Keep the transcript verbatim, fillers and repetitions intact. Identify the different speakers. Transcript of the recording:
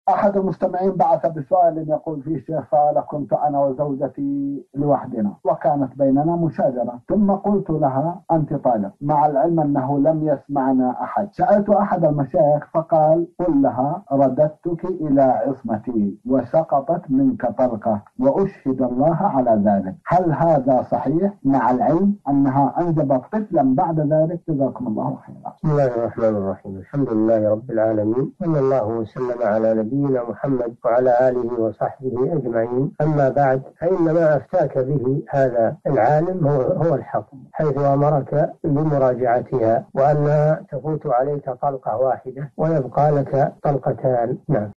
Speaker 1: أحد المستمعين بعث بسؤال يقول فيه: شيخ فعلا كنت أنا وزوجتي لوحدنا وكانت بيننا مشاجرة، ثم قلت لها أنت طالق، مع العلم أنه لم يسمعنا أحد. سألت أحد المشايخ فقال: قل لها رددتك إلى عصمتي وسقطت منك طلقة وأشهد الله على ذلك. هل هذا صحيح مع العلم أنها أنجبت طفلا بعد ذلك؟ جزاكم الله خيرا.
Speaker 2: بسم الله الرحمن الرحيم. الحمد لله رب العالمين، صلى الله وسلم على نبينا محمد وعلى آله وصحبه أجمعين. أما بعد، فإن ما أفتاك به هذا العالم هو, هو الحق، حيث أمرك بمراجعتها وأنها تفوت عليك طلقة واحدة ويبقى لك طلقتان. نعم.